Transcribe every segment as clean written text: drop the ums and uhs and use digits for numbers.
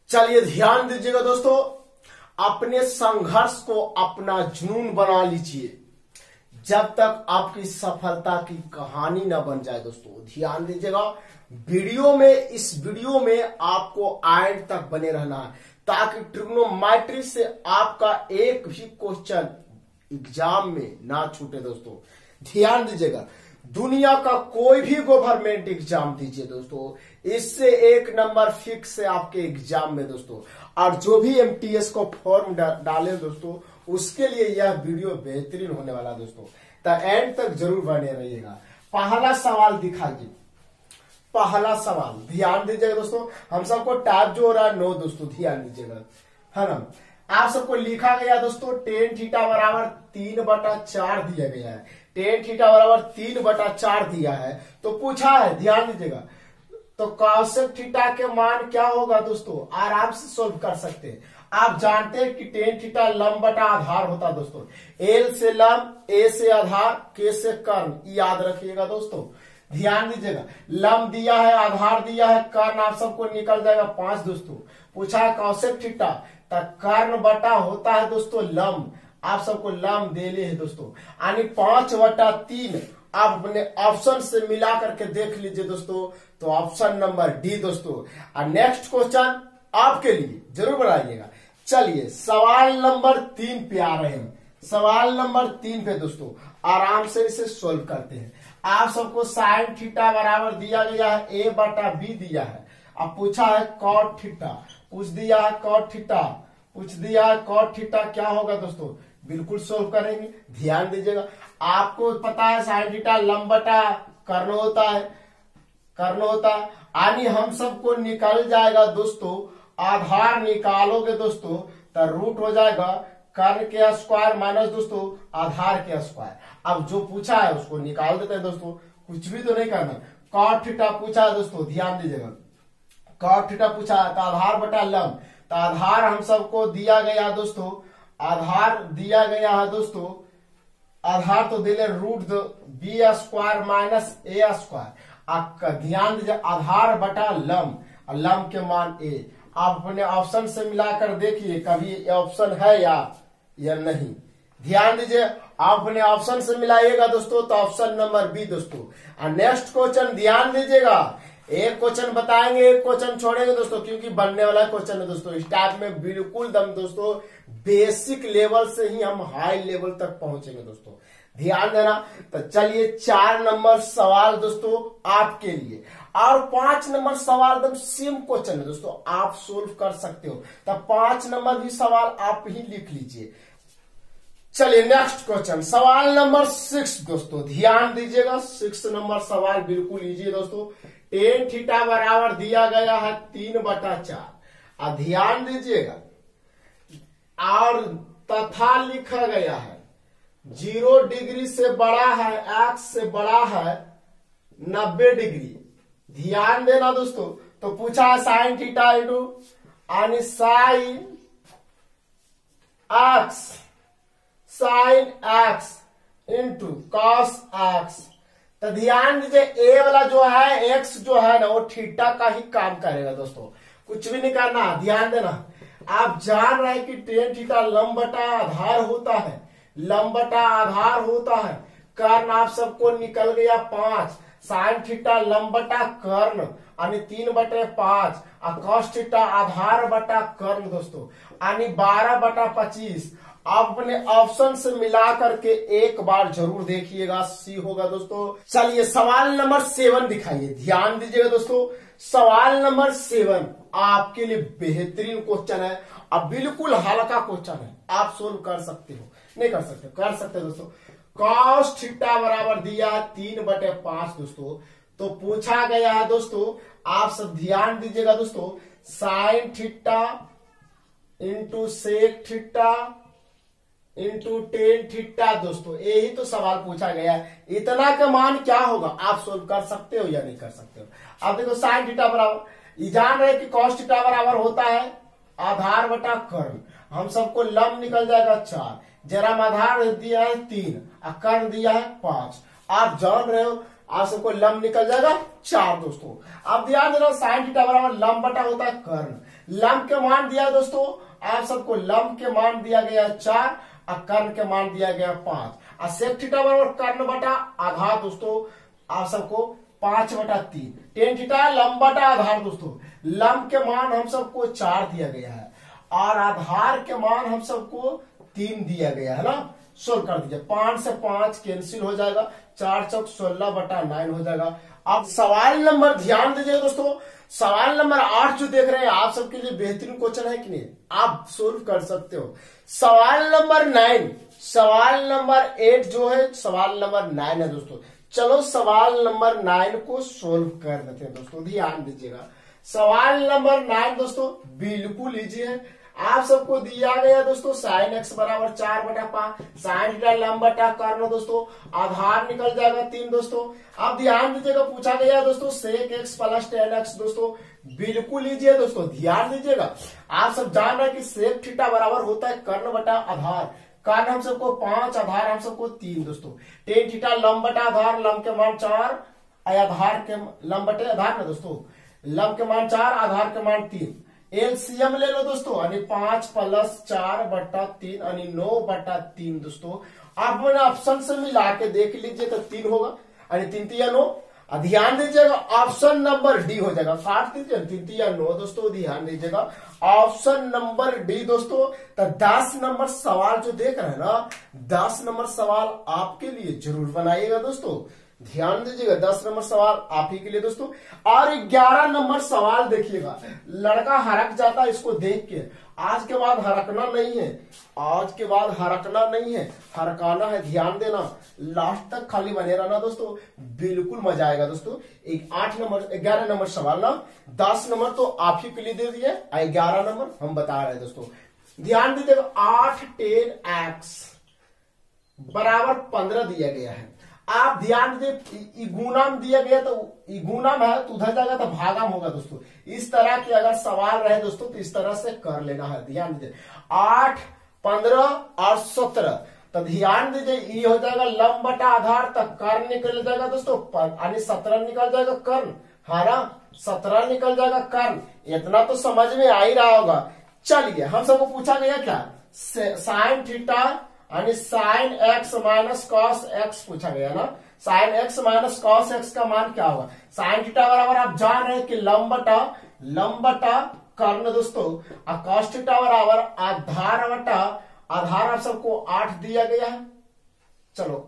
चलिए ध्यान दीजिएगा दोस्तों, अपने संघर्ष को अपना जुनून बना लीजिए जब तक आपकी सफलता की कहानी न बन जाए। दोस्तों ध्यान दीजिएगा, इस वीडियो में आपको एंड तक बने रहना है ताकि ट्रिग्नोमेट्री से आपका एक भी क्वेश्चन एग्जाम में ना छूटे। दोस्तों ध्यान दीजिएगा, दुनिया का कोई भी गवर्नमेंट एग्जाम दीजिए दोस्तों, इससे एक नंबर फिक्स है आपके एग्जाम में दोस्तों। और जो भी एमटीएस को फॉर्म डाले दोस्तों, उसके लिए यह वीडियो बेहतरीन होने वाला दोस्तों, तो एंड तक जरूर बने रहिएगा। पहला सवाल दिखाइए, पहला सवाल ध्यान दीजिएगा दोस्तों। हम सबको टाइप जो हो रहा है 9 दोस्तों, ध्यान दीजिएगा, है ना। आप सबको लिखा गया दोस्तों टेन थीटा बराबर 3/4 दिया गया है। टेन थीटा बराबर 3/4 दिया है तो पूछा है, ध्यान दीजिएगा, तो कॉसेक थीटा के मान क्या होगा दोस्तों, आराम से सोल्व कर सकते हैं। आप जानते हैं कि टेन थीटा लंब बटा आधार होता है दोस्तों। एल से लंब, ए से आधार, के से कर्ण, याद रखिएगा दोस्तों। ध्यान दीजिएगा, लंब दिया है, आधार दिया है, कर्ण आप सबको निकल जाएगा 5 दोस्तों। पूछा है कॉसेक थीटा, तो कर्ण बटा होता है दोस्तों लंब, आप सबको लंब देले है दोस्तों, यानी 5/3। आप अपने ऑप्शन से मिला करके देख लीजिए दोस्तों, तो ऑप्शन नंबर डी दोस्तों। और नेक्स्ट क्वेश्चन आपके लिए जरूर बनाइएगा। चलिए सवाल नंबर 3 पे आ रहे हैं। सवाल नंबर 3 पे दोस्तों आराम से इसे सोल्व करते हैं। आप सबको साइन थीटा बराबर दिया गया है a/b दिया है। अब पूछा है कॉट थीटा, पूछ दिया है कॉट थीटा, पूछ दिया है कॉट थीटा, क्या होगा दोस्तों, बिल्कुल सोल्व करेंगे। ध्यान दीजिएगा, आपको पता है साइन थीटा लंब बटा कर्ण होता है, कर्ण होता है, यानी हम सबको निकल जाएगा दोस्तों, आधार निकालोगे दोस्तों तो रूट हो जाएगा कर्ण के स्क्वायर माइनस दोस्तों आधार के स्क्वायर। अब जो पूछा है उसको निकाल देते हैं दोस्तों, कुछ भी तो नहीं करना। कॉट थीटा पूछा है दोस्तों, ध्यान दीजिएगा, कॉट थीटा पूछा है तो आधार बटा लंब, तो आधार हम सबको दिया गया दोस्तों, आधार दिया गया है दोस्तों, आधार तो दिले root B square minus A square. ध्यान दीजिए, आधार बटा लंब, लंब के मान ए। आप अपने ऑप्शन से मिलाकर देखिए कभी ऑप्शन है या नहीं। ध्यान दीजिए, आप अपने ऑप्शन से मिलाइएगा दोस्तों तो ऑप्शन नंबर बी दोस्तों। और नेक्स्ट क्वेश्चन ध्यान दीजिएगा, एक क्वेश्चन बताएंगे, एक क्वेश्चन छोड़ेंगे दोस्तों, क्योंकि बनने वाला क्वेश्चन है दोस्तों। इस टाइप में बिल्कुल दम दोस्तों, बेसिक लेवल से ही हम हाई लेवल तक पहुंचेंगे दोस्तों, ध्यान देना। तो चलिए 4 नंबर सवाल दोस्तों आपके लिए, और 5 नंबर सवाल एकदम सेम क्वेश्चन है दोस्तों, आप सोल्व कर सकते हो। तो 5 नंबर भी सवाल आप ही लिख लीजिए। चलिए नेक्स्ट क्वेश्चन, सवाल नंबर 6 दोस्तों, ध्यान दीजिएगा, 6 नंबर सवाल बिल्कुल इजी दोस्तों। टेन थीटा बराबर दिया गया है 3/4। ध्यान दीजिएगा, और तथा लिखा गया है 0 डिग्री से बड़ा है, एक्स से बड़ा है 90 डिग्री। ध्यान देना दोस्तों, तो पूछा है साइन थीटा इंटू यानी sine x into cos x. तो ध्यान दीजिए, ए वाला जो है एक्स जो है ना, वो थीटा का ही काम करेगा दोस्तों, कुछ भी नहीं करना। ध्यान देना, आप जान रहे हैं कि टेन थीटा लंब बटा आधार होता है, लंब बटा आधार होता है। कर्ण आप सबको निकल गया 5, साइन थीटा लंब बटा कर्ण यानी 3/5, और कॉस थीटा आधार बटा कर्ण दोस्तों यानी 12/25। आप अपने ऑप्शन से मिला करके एक बार जरूर देखिएगा, सी होगा दोस्तों। चलिए सवाल नंबर 7 दिखाइए, ध्यान दीजिएगा दोस्तों, सवाल नंबर 7 आपके लिए बेहतरीन क्वेश्चन है, अब बिल्कुल हल्का क्वेश्चन है, आप सोल्व कर सकते हो, नहीं कर सकते, कर सकते दोस्तों। कॉस थीटा बराबर दिया है 3/5 दोस्तों, तो पूछा गया है दोस्तों, आप सब ध्यान दीजिएगा दोस्तों, sine theta into sec theta into tan theta दोस्तों, यही तो सवाल पूछा गया है। इतना का मान क्या होगा, आप सोल्व कर सकते हो या नहीं कर सकते हो। अब देखो साइन थीटा बराबर, ये जान रहे कि कॉस थीटा बराबर होता है आधार बटा कर्ण, हम सबको लंब निकल जाएगा 4, जरा आधार दिया है 3 और कर्ण दिया है 5। आप जान रहे हो आप सबको लंब निकल जाएगा 4 दोस्तों। अब ध्यान देना साइन थीटा बराबर लंब बटा होता है कर्ण। लंब के मान दिया दोस्तों, आप सबको लंब के मान दिया गया 4 और कर्ण के मान दिया गया 5 और सेक थीटा बराबर कर्ण बटा आधार दोस्तों, आप सबको 5/3। टेन थीटा लंब बटा आधार दोस्तों, लंब के मान हम सबको 4 दिया गया है और आधार के मान हम सबको 3 दिया गया है ना। सोल्व कर दीजिए, 5 से 5 कैंसिल हो जाएगा, 4 चौक 16/9 हो जाएगा। अब सवाल नंबर ध्यान दीजिए दोस्तों, सवाल नंबर 8 जो देख रहे हैं आप सबके लिए बेहतरीन क्वेश्चन है कि नहीं, आप सोल्व कर सकते हो। सवाल नंबर 9, सवाल नंबर 8 जो है सवाल नंबर 9 है दोस्तों। चलो सवाल नंबर 9 को सोल्व कर देते हैं दोस्तों, ध्यान दीजिएगा। सवाल नंबर 9 दोस्तों बिल्कुल इजी है। आप सबको दिया गया दोस्तों साइन x बराबर 4/5, साइन थीटा लंब बटा कर्ण दोस्तों, आधार निकल जाएगा 3 दोस्तों। अब ध्यान दीजिएगा पूछा गया दोस्तों sec x plus tan x दोस्तों, बिल्कुल इजी है दोस्तों। ध्यान दीजिएगा, आप सब जान रहे हैं कि सेक थीटा बराबर होता है कर्ण बटा आधार, कर्ण हम सबको 5, आधार हम सबको 3 दोस्तों। टेन थीटा लंब बटा आधार, लंब के मान 4, आधार के लंब बटे आधार ना दोस्तों, लंब के मान 4, आधार के मान 3। एलसीएम ले लो दोस्तों, यानी 5 + 4/3 यानी 9/3 दोस्तों। आप मैंने ऑप्शन से मिला के देख लीजिए तो 3 होगा, यानी 3 या 9। ध्यान दीजिएगा ऑप्शन नंबर डी हो जाएगा, काट दीजिए 3 या 9 दोस्तों। ध्यान दीजिएगा ऑप्शन नंबर डी दोस्तों। तो 10 नंबर सवाल जो देख रहे हैं ना, 10 नंबर सवाल आपके लिए जरूर बनाइएगा दोस्तों। ध्यान दीजिएगा 10 नंबर सवाल आप ही के लिए दोस्तों। और 11 नंबर सवाल देखिएगा, लड़का हरक जाता है इसको देख के, आज के बाद हरकना नहीं है, आज के बाद हरकना नहीं है, हरकाना है। ध्यान देना, लास्ट तक खाली बने रहना दोस्तों, बिल्कुल मजा आएगा दोस्तों। 11 नंबर सवाल ना, 10 नंबर तो आप ही के लिए दे दिए, 11 नंबर हम बता रहे हैं दोस्तों। ध्यान दीजिएगा 8 10x बराबर 15 दिया गया है। आप ध्यान दीजिए गुणाम दिया गया तो गुणाम है तो उधर जाएगा तो भागाम होगा दोस्तों। इस तरह के अगर सवाल रहे दोस्तों तो इस तरह से कर लेना है। ध्यान दीजिए 8, 15 और 17, तो ध्यान दीजिए ये हो जाएगा लंब बटा आधार तक कर्ण निकल जाएगा दोस्तों, यानी 17 निकल जाएगा कर्ण, है ना, 17 निकल जाएगा कर्ण। इतना तो समझ में आ ही रहा होगा। चलिए हम सबको पूछा गया क्या, साइन थीटा यानी sine x minus cos x पूछा गया ना। Sine x minus cos x का मान क्या होगा, साइन थीटा बराबर आप जान रहे हैं कि लंब बटा कर्ण दोस्तों, और कॉस थीटा बराबर आधार बटा आधार आप सबको 8 दिया गया है। चलो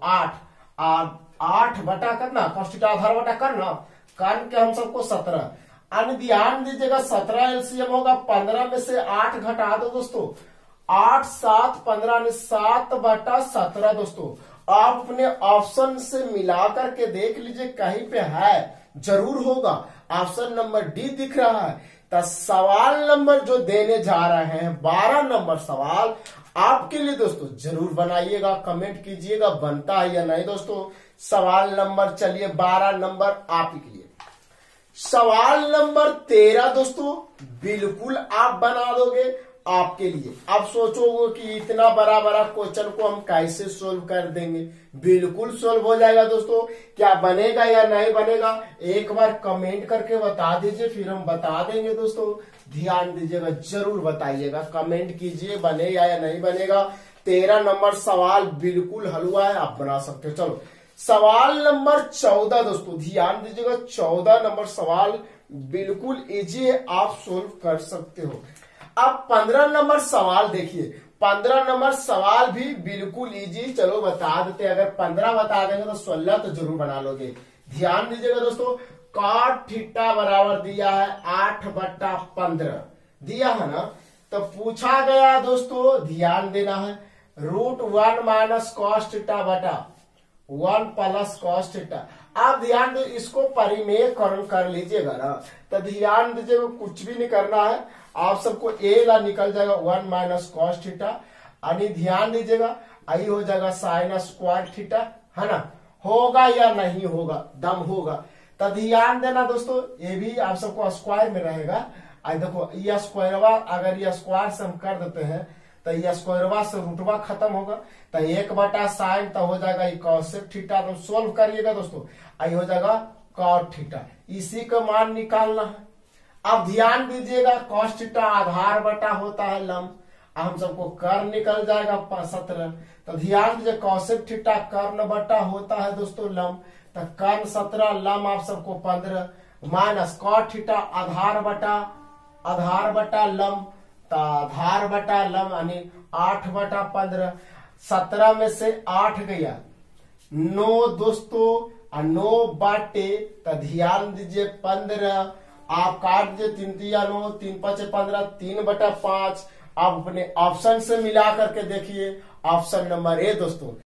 8 बटा करना, कॉस थीटा आधार बटा करना, कर्ण के हम सबको 17। अन्य ध्यान दीजिएगा 17 एलसीएम होगा, 15 में से 8 घटा दो दोस्तों, 8 7 15 में 7/17 दोस्तों। आप अपने ऑप्शन से मिलाकर के देख लीजिए, कहीं पे है जरूर होगा। ऑप्शन नंबर डी दिख रहा है। तो सवाल नंबर जो देने जा रहे हैं 12 नंबर सवाल आपके लिए दोस्तों जरूर बनाइएगा, कमेंट कीजिएगा बनता है या नहीं दोस्तों। सवाल नंबर चलिए 12 नंबर आप ही के लिए। सवाल नंबर 13 दोस्तों बिल्कुल आप बना दोगे आपके लिए। आप सोचोगे कि इतना बड़ा क्वेश्चन को हम कैसे सोल्व कर देंगे, बिल्कुल सोल्व हो जाएगा दोस्तों। क्या बनेगा या नहीं बनेगा एक बार कमेंट करके बता दीजिए, फिर हम बता देंगे दोस्तों। ध्यान दीजिएगा, जरूर बताइएगा, कमेंट कीजिए बनेगा या नहीं बनेगा। 13 नंबर सवाल बिल्कुल हलवा है, आप बना सकते हो। चलो सवाल नंबर 14 दोस्तों ध्यान दीजिएगा, 14 नंबर सवाल बिल्कुल इजी है, आप सोल्व कर सकते हो। अब 15 नंबर सवाल देखिए, 15 नंबर सवाल भी बिल्कुल इजी, चलो बता देते हैं। अगर 15 बता देंगे तो 16 तो जरूर बना लोगे। ध्यान दीजिएगा दोस्तों, कॉट थीटा बराबर दिया है 8/15 दिया है ना। तो पूछा गया दोस्तों, ध्यान देना है, √1 माइनस कॉस थीटा बटा 1 प्लस कॉस थीटा। आप ध्यान दो, इसको परिमेयकरण कर लीजिएगा ना। तो ध्यान दीजिएगा कुछ भी नहीं करना है, आप सबको ए ला निकल जाएगा 1 माइनस कॉस थीटा, यानी ध्यान दीजिएगा आई हो जाएगा साइन स्क्वायर थीटा, है ना। होगा या नहीं होगा, दम होगा। तो ध्यान देना दोस्तों, ये भी आप सबको स्क्वायर में रहेगा। आई देखो ये स्क्वायर, अगर ये स्क्वायर से हम कर देते हैं तो ये स्क्वायरवा से रूटवा खत्म होगा, तो 1/sin तो हो जाएगा ये कॉसेक थीटा। तो सोल्व करिएगा दोस्तों, आई हो जाएगा कॉट थीटा। इसी का मान निकालना है। अब ध्यान दीजिएगा, कॉस थीटा आधार बटा होता है लंब, हम सबको कर्ण निकल जाएगा 17। तो ध्यान दीजिए, कॉसेक थीटा कर्ण बटा होता है दोस्तों लंब, तो कर्ण 17 लंब आप सबको 15 माइनस कॉट थीटा आधार बटा लंब, तो आधार बटा लंब यानी 8/15। 17 में से 8 गया 9 दोस्तों, 9 बाटे, तो ध्यान दीजिए 15 आप काट दीजिए, 3 3 9, 3 5 15, 3/5। आप अपने ऑप्शन से मिला करके देखिए, ऑप्शन नंबर ए दोस्तों।